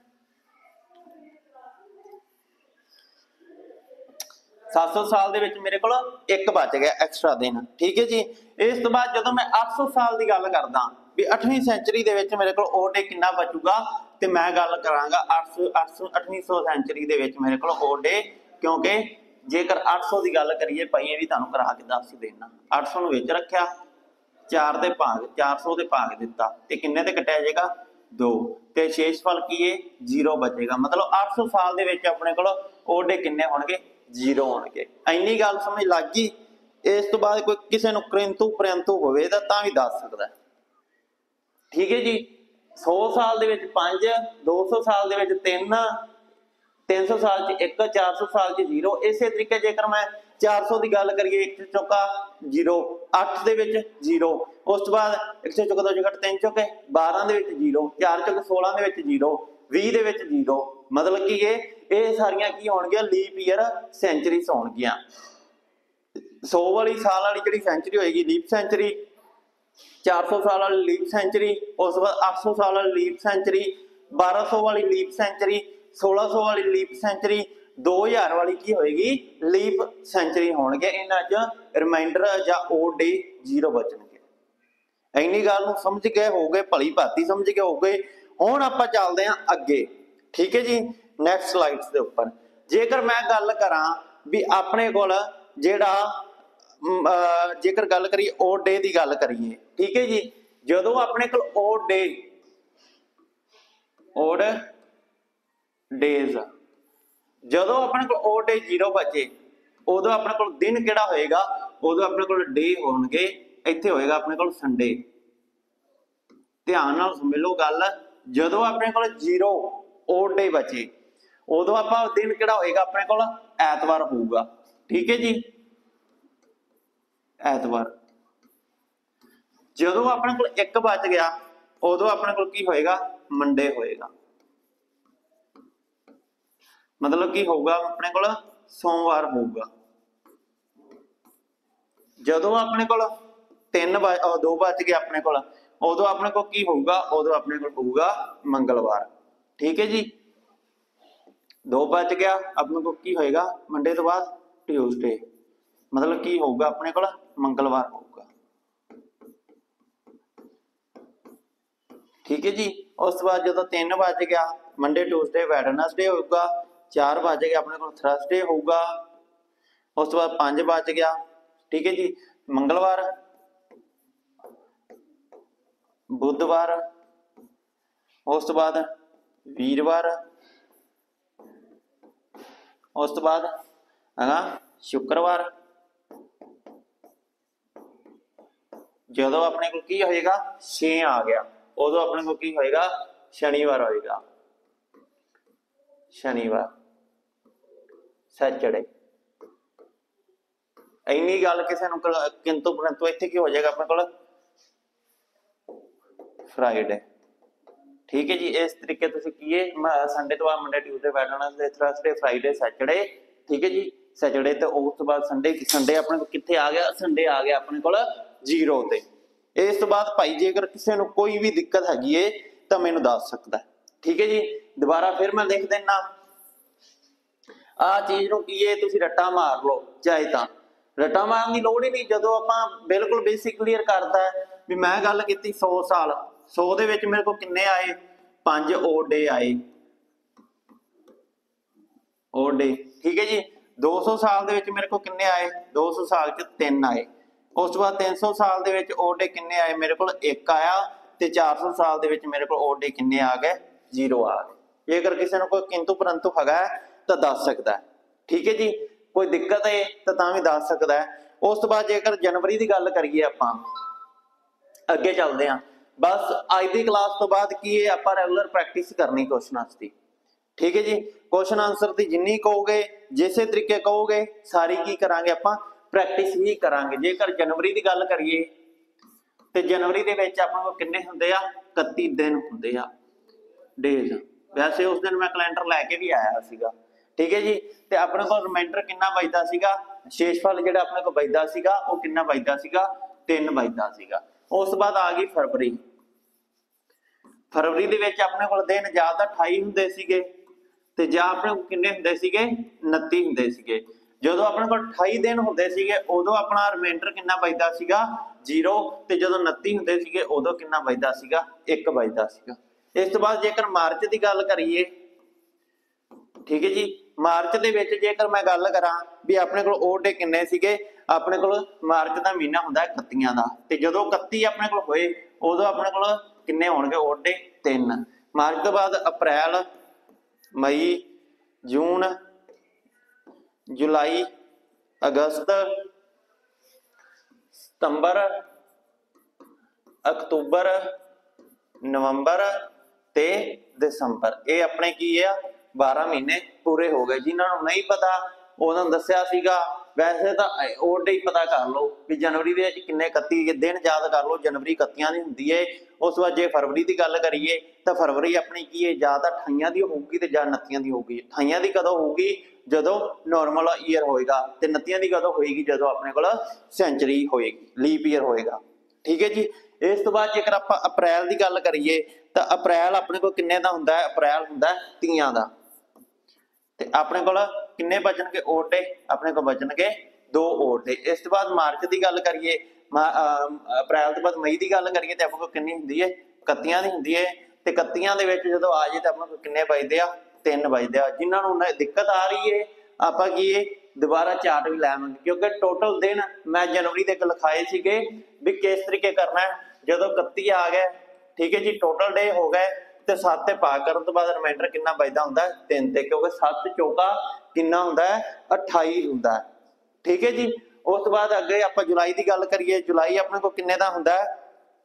700 साल दे विच मेरे को 1 बच गया एक्सट्रा दिन, ठीक है जी। इस तो बाद जो मैं 800 साल की गल करदा भी 8वीं सेंचुरी दे विच मेरे को ओड डे कितना बचूगा, तो मैं गल करांगा 800 सेंचुरी दे विच मेरे को ओड डे, क्योंकि जेकर 800 की गल करिए भाई ये भी तुहानूं करा के दस देना। 800 नूं विच रखिया, 4 दे भाग 400 दे भाग दिता ते किन्ने ते कटिया जाएगा 2, ते शेषफल की है 0 बचेगा। मतलब 800 साल दे विच अपने को ओड डे किन्ने होणगे 0 होणगे। इन्नी गल समझ लग गई। इस तो बाद कोई किसी नूं किंतु परंतु होवे तां भी दस सकदा, ठीक है जी। 100 साल दे विच 5, 200 साल दे विच 3, 300 साल च 1, 400 साल च 0। इस तरीके जेकर मैं 400 की गल करिए 1 चौका 0, 8 दे विच 0, उस तो बाद 1 चौका 2 चौका 3 चौके 12 दे विच 0, 4 चौके 16 दे विच 0, 20 दे विच 0। मतलब कि ये सारियां की होणगियां लीप ईयर सेंचुरीज होणगियां। 100 वाली साल वाली जिहड़ी सेंचुरी होएगी लीप सेंचुरी, 400 साल वाली लीप सेंचुरी, उस बाद 800 साल वाली लीप सेंचुरी, 1200 वाली लीप सेंचुरी, 1600 वाली लीप सेंचुरी, 2000 वाली की होएगी लीप सेंचुरी होणगे। इन्हां च रिमाइंडर जां ओड डे 0 बचणगे। इन्नी गल नूं समझ गए हो गए, भली भांति समझ गए हो गए। हुण आपां चलदे हां अगे, ठीक है जी। नैक्सट स्लाइड्स के उपर जेकर मैं गल करा भी अपने कोल जिहड़ा जेकर गल करिए ओड डे की गल करिए, ठीक है जी। जदों अपने कोल ओड डे ओड डेज जदों अपने कोल ओड डे 0 बचे, उदों अपने कोल दिन किहड़ा होएगा, उदों अपने कोल डे होणगे ਇੱਥੇ ਹੋਏਗਾ ਆਪਣੇ ਕੋਲ ਸੰਡੇ। ਧਿਆਨ ਨਾਲ ਸਮਝੋ ਗੱਲ, ਜਦੋਂ ਆਪਣੇ ਕੋਲ 0 ਓਡ ਡੇ ਬਚੇ ਉਦੋਂ ਆਪਾਂ ਦਿਨ ਕਿਹੜਾ ਹੋਏਗਾ ਆਪਣੇ ਕੋਲ, ਐਤਵਾਰ ਹੋਊਗਾ। ਠੀਕ ਹੈ ਜੀ, ਐਤਵਾਰ। ਜਦੋਂ ਆਪਣੇ ਕੋਲ 1 ਬਚ ਗਿਆ ਉਦੋਂ ਆਪਣੇ ਕੋਲ ਕੀ ਹੋਏਗਾ, ਮੰਡੇ ਹੋਏਗਾ। ਮਤਲਬ ਕੀ ਹੋਊਗਾ ਆਪਣੇ ਕੋਲ, ਸੋਮਵਾਰ ਹੋਊਗਾ। ਜਦੋਂ ਆਪਣੇ ਕੋਲ 2 ਬਚ ਗਏ ਆਪਣੇ ਕੋਲ ਉਦੋਂ ਆਪਣੇ ਕੋਲ ਕੀ ਹੋਊਗਾ, ਉਦੋਂ ਆਪਣੇ ਕੋਲ ਹੋਊਗਾ ਮੰਗਲਵਾਰ। ਠੀਕ ਹੈ ਜੀ, 2 ਬਚ ਗਿਆ ਆਪਣੇ ਕੋਲ ਕੀ ਹੋਏਗਾ, ਮੰਡੇ ਤੋਂ ਬਾਅਦ ਟਿਊਜ਼ਡੇ। ਮਤਲਬ ਕੀ ਹੋਊਗਾ ਆਪਣੇ ਕੋਲ, ਮੰਗਲਵਾਰ ਹੋਊਗਾ। ਠੀਕ ਹੈ ਜੀ, ਉਸ ਤੋਂ ਬਾਅਦ ਜਦੋਂ 3 ਬਚ ਗਿਆ ਮੰਡੇ ਟਿਊਜ਼ਡੇ ਵੈਡਨਸਡੇ ਹੋਊਗਾ। 4 ਬਚ ਗਿਆ ਆਪਣੇ ਕੋਲ ਥਰਸਡੇ ਹੋਊਗਾ। ਉਸ ਤੋਂ ਬਾਅਦ 5 ਬਚ ਗਿਆ, ਠੀਕ ਹੈ ਜੀ, ਮੰਗਲਵਾਰ, ਬੁੱਧਵਾਰ, ਉਸ ਤੋਂ ਬਾਅਦ ਵੀਰਵਾਰ, ਉਸ ਤੋਂ ਬਾਅਦ ਹੈਗਾ ਸ਼ੁੱਕਰਵਾਰ। ਜਦੋਂ ਆਪਣੇ ਕੋਲ ਕੀ ਹੋਏਗਾ, 6 ਆ ਗਿਆ ਉਦੋਂ ਆਪਣੇ ਕੋਲ ਕੀ ਹੋਏਗਾ, ਸ਼ਨੀਵਾਰ ਹੋਏਗਾ। ਸ਼ਨੀਵਾਰ, ਸੈਚਰਡੇ। ਇੰਨੀ ਗੱਲ ਕਿਸੇ ਨੂੰ ਕਿੰਤੂ ਪਰੰਤੂ ਇੱਥੇ ਕੀ ਹੋ ਜਾਏਗਾ ਆਪਣੇ ਕੋਲ, ਫਰਾਈਡੇ। ਠੀਕ ਹੈ ਜੀ, ਇਸ ਤਰੀਕੇ ਤੁਸੀਂ ਕੀਏ ਸੰਡੇ ਤੋਂ ਬਾਅਦ Monday Tuesday Wednesday Thursday Friday Saturday. ਠੀਕ ਹੈ ਜੀ, ਸੈਚਰਡੇ ਤੇ ਉਸ ਤੋਂ ਬਾਅਦ ਸੰਡੇ। ਸੰਡੇ ਆਪਣੇ ਕੋਲ ਕਿੱਥੇ ਆ ਗਿਆ, ਸੰਡੇ ਆ ਗਿਆ ਆਪਣੇ ਕੋਲ 0 ਤੇ। ਇਸ ਤੋਂ ਬਾਅਦ ਭਾਈ ਜੇਕਰ ਕਿਸੇ ਨੂੰ ਕੋਈ ਵੀ ਦਿੱਕਤ ਹੈਗੀ ਏ ਤਾਂ ਮੈਨੂੰ ਦੱਸ ਸਕਦਾ। ਠੀਕ ਹੈ ਜੀ, ਦੁਬਾਰਾ ਫਿਰ ਮੈਂ ਲਿਖ ਦੇਣਾ। ਆਹ ਚੀਜ਼ ਨੂੰ ਕੀ ਏ, ਤੁਸੀਂ ਰੱਟਾ ਮਾਰ ਲਓ ਚਾਹੇ ਤਾਂ। ਰੱਟਾ ਮਾਰਨ ਦੀ ਲੋੜ ਹੀ ਨਹੀਂ, ਜਦੋਂ ਆਪਾਂ ਬਿਲਕੁਲ ਬੇਸਿਕ ਕਲੀਅਰ ਕਰਦਾ ਵੀ ਮੈਂ ਗੱਲ ਕੀਤੀ 100 ਸਾਲ, 100 ਦੇ ਵਿੱਚ ਮੇਰੇ ਕੋਲ ਕਿੰਨੇ ਆਏ, 5 ਓਡ ਡੇ ਆਏ, ਓਡ ਡੇ। ਠੀਕ ਹੈ ਜੀ, 200 ਸਾਲ ਦੇ ਵਿੱਚ ਮੇਰੇ ਕੋਲ ਕਿੰਨੇ ਆਏ, 200 ਸਾਲ ਚ 3 ਆਏ। ਉਸ ਤੋਂ ਬਾਅਦ 300 ਸਾਲ ਦੇ ਵਿੱਚ ਓਡ ਡੇ ਕਿੰਨੇ ਆਏ, ਮੇਰੇ ਕੋਲ 1 ਆਇਆ। ਤੇ 400 ਸਾਲ ਦੇ ਵਿੱਚ ਮੇਰੇ ਕੋਲ ਓਡ ਡੇ ਕਿੰਨੇ ਆ ਗਏ, 0 ਆ ਗਏ। ਜੇਕਰ ਕਿਸੇ ਨੂੰ ਕੋਈ ਕਿੰਤੂ ਪਰੰਤੂ ਹੈਗਾ ਤਾਂ ਦੱਸ ਸਕਦਾ। ਠੀਕ ਹੈ ਜੀ, ਕੋਈ ਦਿੱਕਤ ਹੈ ਤਾਂ ਵੀ ਦੱਸ ਸਕਦਾ। ਉਸ ਤੋਂ ਬਾਅਦ ਜੇਕਰ ਜਨਵਰੀ ਦੀ ਗੱਲ ਕਰੀਏ ਆਪਾਂ ਅੱਗੇ ਚੱਲਦੇ ਹਾਂ। ਬਸ ਅੱਜ ਦੀ ਕਲਾਸ ਤੋਂ ਬਾਅਦ ਕੀ ਹੈ, ਆਪਾਂ ਰੈਗੂਲਰ ਪ੍ਰੈਕਟਿਸ ਕਰਨੀ ਕੁਐਸਚਨ ਦੀ। ਠੀਕ ਹੈ ਜੀ, ਕੁਐਸਚਨ ਆਨਸਰ ਦੀ ਜਿੰਨੀ ਕਹੋਗੇ, ਜਿਸੇ ਤਰੀਕੇ ਕਹੋਗੇ, ਸਾਰੀ ਕੀ ਕਰਾਂਗੇ ਆਪਾਂ, ਪ੍ਰੈਕਟਿਸ ਹੀ ਕਰਾਂਗੇ। ਜੇਕਰ ਜਨਵਰੀ ਦੀ ਗੱਲ ਕਰੀਏ ਤੇ ਜਨਵਰੀ ਦੇ ਵਿੱਚ ਆਪਾਂ ਕੋਲ ਕਿੰਨੇ ਹੁੰਦੇ ਆ, 31 ਦਿਨ ਹੁੰਦੇ ਆ, ਡੇਜ਼। ਵੈਸੇ ਉਸ ਦਿਨ ਮੈਂ ਕੈਲੰਡਰ ਲੈ ਕੇ ਵੀ ਆਇਆ ਸੀਗਾ। ਠੀਕ ਹੈ ਜੀ, ਤੇ ਆਪਣੇ ਕੋਲ ਰਿਮਾਈਂਡਰ ਕਿੰਨਾ ਬਚਦਾ ਸੀਗਾ, ਸ਼ੇਸ਼ਫਲ ਜਿਹੜਾ ਆਪਣੇ ਕੋਲ ਬਚਦਾ ਸੀਗਾ ਉਹ ਕਿੰਨਾ ਬਚਦਾ ਸੀਗਾ, 3 ਬਚਦਾ ਸੀਗਾ। ਉਸ ਤੋਂ ਬਾਅਦ ਆ ਗਈ ਫਰਵਰੀ। ਫਰਵਰੀ ਦੇ ਵਿੱਚ ਆਪਣੇ ਕੋਲ ਦਿਨ ਜਾਂ ਤਾਂ 28 ਹੁੰਦੇ ਸੀਗੇ ਤੇ ਜਾਂ ਆਪਣੇ ਕੋਲ ਕਿੰਨੇ ਹੁੰਦੇ ਸੀਗੇ, 29 ਹੁੰਦੇ ਸੀਗੇ। ਜਦੋਂ ਆਪਣੇ ਕੋਲ 28 ਦਿਨ ਹੁੰਦੇ ਸੀਗੇ ਉਦੋਂ ਆਪਣਾ ਰਿਮਾਈਂਡਰ ਕਿੰਨਾ ਬਚਦਾ ਸੀਗਾ, 0। ਤੇ ਜਦੋਂ 29 ਹੁੰਦੇ ਸੀਗੇ ਉਦੋਂ ਕਿੰਨਾ ਬਚਦਾ ਸੀਗਾ, 1 ਬਚਦਾ ਸੀਗਾ। ਇਸ ਤੋਂ ਬਾਅਦ ਜੇਕਰ ਮਾਰਚ ਦੀ ਗੱਲ ਕਰੀਏ, ਠੀਕ ਹੈ ਜੀ, ਮਾਰਚ ਦੇ ਵਿੱਚ ਜੇਕਰ ਮੈਂ ਗੱਲ ਕਰਾਂ ਵੀ ਆਪਣੇ ਕੋਲ ਓਡ ਡੇ ਕਿੰਨੇ ਸੀਗੇ, ਆਪਣੇ ਕੋਲ ਮਾਰਚ ਦਾ ਮਹੀਨਾ ਹੁੰਦਾ 31 ਦਾ। ਤੇ ਜਦੋਂ 31 ਆਪਣੇ ਕੋਲ ਹੋਏ ਉਦੋਂ ਆਪਣੇ ਕੋਲ ਕਿੰਨੇ ਹੋਣਗੇ ਓਡ ਡੇ, 3। ਮਾਰਚ ਤੋਂ ਬਾਅਦ ਅਪ੍ਰੈਲ, ਮਈ, ਜੂਨ, ਜੁਲਾਈ, ਅਗਸਤ, ਸਤੰਬਰ, ਅਕਤੂਬਰ, ਨਵੰਬਰ ਤੇ ਦਸੰਬਰ। ਇਹ ਆਪਣੇ ਕੀ ਆ, 12 ਮਹੀਨੇ ਪੂਰੇ ਹੋ ਗਏ। ਜਿਨ੍ਹਾਂ ਨੂੰ ਨਹੀਂ ਪਤਾ ਉਹਨਾਂ ਨੂੰ ਦੱਸਿਆ ਸੀਗਾ। ਵੈਸੇ ਤਾਂ ਓਡ ਡੇ ਹੀ ਪਤਾ ਕਰ ਲਓ ਵੀ ਜਨਵਰੀ ਦੇ ਵਿੱਚ ਕਿੰਨੇ, 31 ਦਿਨ ਯਾਦ ਕਰ ਲਓ, ਜਨਵਰੀ 31 ਦੀ ਹੁੰਦੀ ਹੈ। ਉਸ ਤੋਂ ਬਾਅਦ ਜੇ ਫਰਵਰੀ ਦੀ ਗੱਲ ਕਰੀਏ ਤਾਂ ਫਰਵਰੀ ਆਪਣੀ ਕੀ ਹੈ, ਜਾਂ ਤਾਂ 28 ਦੀ ਹੋਊਗੀ ਤੇ ਜਾਂ 29 ਦੀ ਹੋਊਗੀ। 28 ਦੀ ਕਦੋਂ ਹੋਊਗੀ, ਜਦੋਂ ਨਾਰਮਲ ਈਅਰ ਹੋਏਗਾ, ਤੇ 29 ਦੀ ਕਦੋਂ ਹੋਏਗੀ, ਜਦੋਂ ਆਪਣੇ ਕੋਲ ਸੈਂਚੁਰੀ ਹੋਏਗੀ, ਲੀਪ ਈਅਰ ਹੋਏਗਾ। ਠੀਕ ਹੈ ਜੀ, ਇਸ ਤੋਂ ਬਾਅਦ ਜੇਕਰ ਆਪਾਂ ਅਪ੍ਰੈਲ ਦੀ ਗੱਲ ਕਰੀਏ ਤਾਂ ਅਪ੍ਰੈਲ ਆਪਣੇ ਕੋਲ ਕਿੰਨੇ ਦਾ ਹੁੰਦਾ ਹੈ, ਅਪ੍ਰੈਲ ਹੁੰਦਾ 30 ਦਾ। ਤੇ ਆਪਣੇ ਕੋਲ ਕਿੰਨੇ ਬਚਣਗੇ ਓਡ ਡੇ, ਆਪਣੇ ਕੋਲ ਬਚਣਗੇ 2 ਓਡ ਡੇ। ਇਸ ਤੋਂ ਬਾਅਦ ਮਾਰਚ ਦੀ ਗੱਲ ਕਰੀਏ, ਅਪ੍ਰੈਲ ਤੋਂ ਬਾਅਦ ਮਈ ਦੀ ਗੱਲ ਕਰੀਏ ਤੇ ਆਪਣੇ ਕੋਲ ਕਿੰਨੀ ਹੁੰਦੀ ਹੈ, 31 ਦੀ ਹੁੰਦੀ ਹੈ। ਤੇ 31 ਦੇ ਵਿੱਚ ਜਦੋਂ ਆ ਜਾਏ ਤਾਂ ਆਪਣੇ ਕੋਲ ਕਿੰਨੇ ਬਚਦੇ ਆ, 3 ਬਚਦੇ ਆ। ਜਿਨ੍ਹਾਂ ਨੂੰ ਦਿੱਕਤ ਆ ਰਹੀ ਹੈ ਆਪਾਂ ਕੀ ਹੈ, ਦੁਬਾਰਾ ਚਾਰਟ ਵੀ ਲੈਵਾਂਗੇ, ਕਿਉਂਕਿ ਟੋਟਲ ਦਿਨ ਮੈਂ ਜਨਵਰੀ ਦੇ ਲਿਖਾਏ ਸੀਗੇ ਵੀ ਕਿਸ ਤਰੀਕੇ ਕਰਨਾ ਹੈ। ਜਦੋਂ 31 ਆ ਗਏ, ਠੀਕ ਹੈ ਜੀ, ਟੋਟਲ ਡੇ ਹੋ ਗਏ ਤੇ 7 ਤੇ ਭਾਗ ਕਰਨ ਤੋਂ ਬਾਅਦ ਰਿਮਾਈਂਡਰ ਕਿੰਨਾ ਬਚਦਾ ਹੁੰਦਾ, 3 ਤੇ, ਕਿਉਂਕਿ 7 ਚੌਕਾ ਕਿੰਨਾ ਹੁੰਦਾ ਹੈ, 28 ਹੁੰਦਾ ਹੈ। ਠੀਕ ਹੈ ਜੀ, उस तो बाद अगे आप जुलाई की गल करिए, जुलाई अपने को किन्ने दा हुंदा है,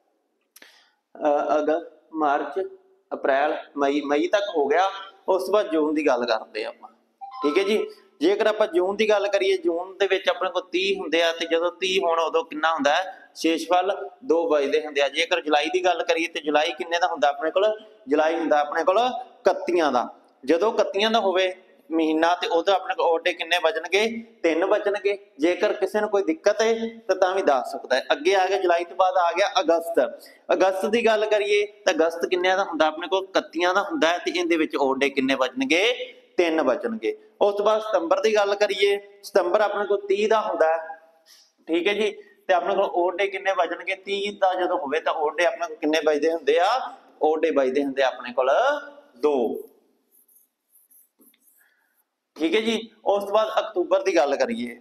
अगस्त मार्च अप्रैल मई, मई तक हो गया। उस तो बाद जून की गल करते हैं आप, ठीक है जी। जेकर आप जून की गल करिए, जून के अपने को 30 होंगे, तो जो 30 होने उदों कितना होंदा है, शेषफल 2 बजते होंगे। जेकर जुलाई की गल करिए तो जुलाई किन्ने दा हुंदा अपने कोल, जुलाई हुंदा अपने कोल 31 का। जो 31 का होवे महीना तो उदो अपने को ओडे किन्ने बजणगे, 3 बजणगे। जेकर किसी ने कोई दिक्कत है तो तां भी दस सकता है। अगे आ गया जुलाई तो बाद आ गया अगस्त। अगस्त की गल करिए तो अगस्त किन्ने दा हुंदा अपने को 31 का हुंदा है, तो इहदे विच ओडे किन्ने बजणगे, 3 बजणगे। उस तो बाद सितंबर की गल करिए, सितंबर अपने को 30 का हुंदा है, ठीक है जी। तो अपने को ओडे किन्ने बजणगे, 30 का जो होवे तो ओडे अपने को किन्ने बजदे हुंदे आ, ओडे बजदे हुंदे अपने कोल 2, ठीक है जी। उस तो बाद अक्तूबर की गल करिए,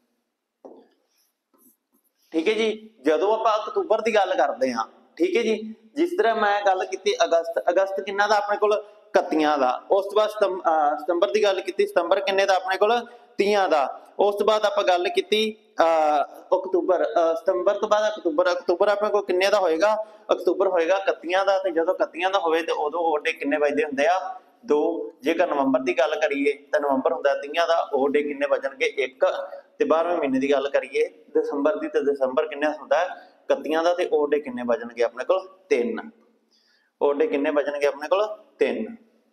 ठीक है जी। जो आप अक्तूबर की गल करते हैं, ठीक है जी, जिस तरह मैं गल की अगस्त, अगस्त किन्ना दा अपने को 31 का। उस तो बाद सितंबर की गल की, सितंबर किन्ने दा अपने को 30 का। उस तो बाद आप गल की अक्तूबर, सितंबर तो बाद अक्तूबर, अक्तूबर अपने को किन्ने दा होएगा, अक्तूबर होएगा 31 का। तो जो 31 का होवे तो उदों ओडे किन्ने बजदे हुंदे आ, 2। जेकर नवंबर की गल करिए तो नवंबर हुंदा 30 का, ओडे किन्ने बजणगे 1। तो 12वें महीने की गल करिए दिसंबर की, तो दिसंबर किन्ने हुंदा 31 का, तो ओडे किन्ने बजणगे अपने को 3, ओडे किन्ने बजणगे अपने को 3,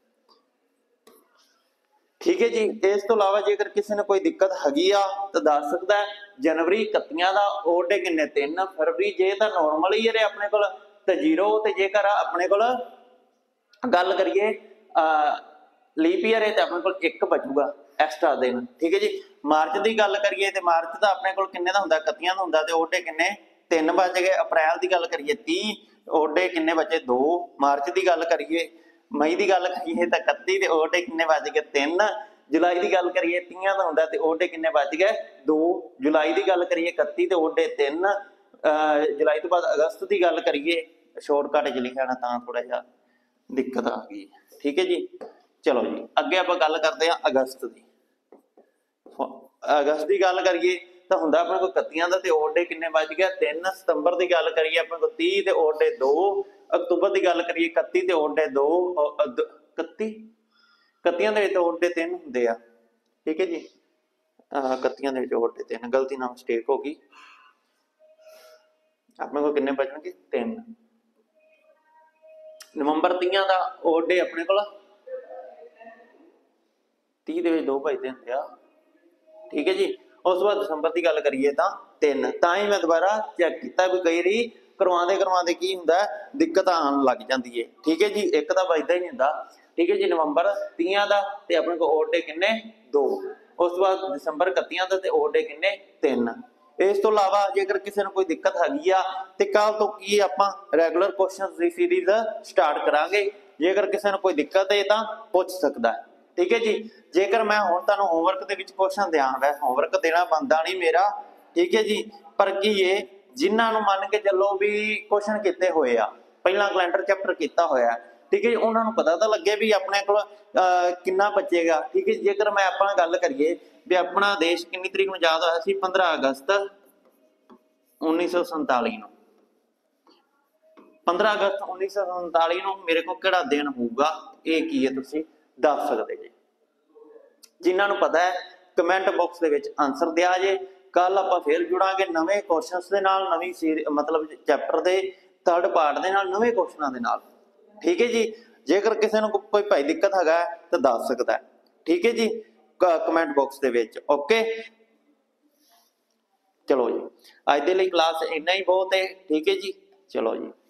ठीक है जी। इस तो अलावा जेकर किसी ने कोई दिक्कत हैगी आ तो दस सकता है। जनवरी 31 का, ओडे किन्ने 3, फरवरी जे तो नॉर्मल ईयर है अपने को तो 0, तो जेकर अपने को गल करिए लीप ईयर है तो अपने को 1 बचूगा एक्सट्रा दिन, ठीक है जी। मार्च की गल करिए तो मार्च का अपने को किन्ने दा हुंदा, 31 का हुंदा, तो ओडे किन्ने 3 बच गए। अप्रैल की गल करिए 30, ओडे किन्ने बचे 2। मार्च की गल करिए, मई की गल करिए तो 31, तो ओडे किन्ने बच गए 3। जुलाई की गल करिए 30 का हुंदा, तो ओडे किन्ने बच गए 2। जुलाई की गल करिए 31, तो ओडे 3। जुलाई तो बाद अगस्त की गल करिए, शॉर्टकट च लिखा ना तां थोड़ा जिहा दिक्कत आ गई, ठीक है जी। चलो जी अगे आप गल करते हैं अगस्त की। अगस्त की गल करिए तो हुंदा अपने को 31 का, तो ओडे किन्ने बच गया 3। सितंबर की गल करिए अपने को 30, तो ओडे 2। अक्तूबर की गल करिए 31, तो ओडे 2, 31 तो ओडे 3 होंगे आ, ठीक है जी। 31 ओडे 3, गलती ना मिस्टेक हो गई, अपने को किन्ने बचणगे 3। नवंबर 30 का, ओडे अपने को 30 के 2 बजते होंगे आ, ठीक है जी। उस बाद दिसंबर की गल करिए तो 3, तां ही मैं दोबारा चेक किया भी कई बारी करवाते करवाते की हुंदा दिक्कत आन लग जाती है, ठीक है जी। 1 तो बजता ही नहीं हुंदा, ठीक है जी। नवंबर 30 का, तो अपने को ओडे किन्ने 2। उस तो बाद दिसंबर 31 का, तो ओडे किन्ने 3। इस तो अलावा जेकर किसी ने कोई दिक्कत हैगी आ तो कल तो की आपां रैगूलर क्वेश्चन की सीरीज स्टार्ट करांगे। जेकर किसी ने कोई दिक्कत है तो पूछ सकता है, ठीक है जी। जेकर मैं हुण तुहानूं होमवर्क दे विच क्वेश्चन दियां, वैसे होमवर्क देना बनता नहीं मेरा, ठीक है जी। पर की ये जिन्हां नूं मन के चलो भी क्वेश्चन किते होए आ, पहला कैलेंडर चैप्टर किया होया, ठीक है जी, उन्होंने पता तो लगे भी अपने को कितना बचेगा, ठीक है। जेकर मैं अपना गल करिए भी अपना देश कितनी तरीक में आजाद होया सी, 15 अगस्त 1947 ਨੂੰ। 15 अगस्त 1947 ਨੂੰ मेरे को ਕਿਹੜਾ दिन होगा, ये की है तुसीं दस सकते जी। जिन्हां नूं पता है कमेंट बॉक्स दे विच आंसर दिया जे। कल आपां फिर जुड़ांगे नवे क्वेश्चनस दे नाल, नवी सीरीज मतलब चैप्टर दे 3rd पार्ट दे नाल, नवे क्वेश्चनां दे नाल, ठीक है जी। जेकर किसी नूं कोई भाई दिक्कत हैगा तो दस सकता है, ठीक है जी, कमेंट बॉक्स दे विच, ओके। चलो जी अज दे लई क्लास इन्ना ही बहुत है, ठीक है जी। चलो जी।